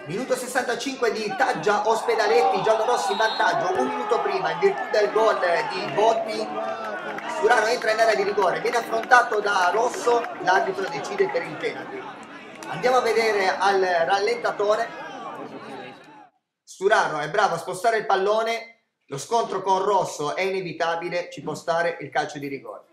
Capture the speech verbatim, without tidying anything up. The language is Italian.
Minuto sessantacinque di Taggia Ospedaletti, giallorossi in vantaggio un minuto prima in virtù del gol di Botti. Sturaro entra in area di rigore, viene affrontato da Rosso, l'arbitro decide per il penalty. Andiamo a vedere al rallentatore. Sturaro è bravo a spostare il pallone, lo scontro con Rosso è inevitabile, ci può stare il calcio di rigore.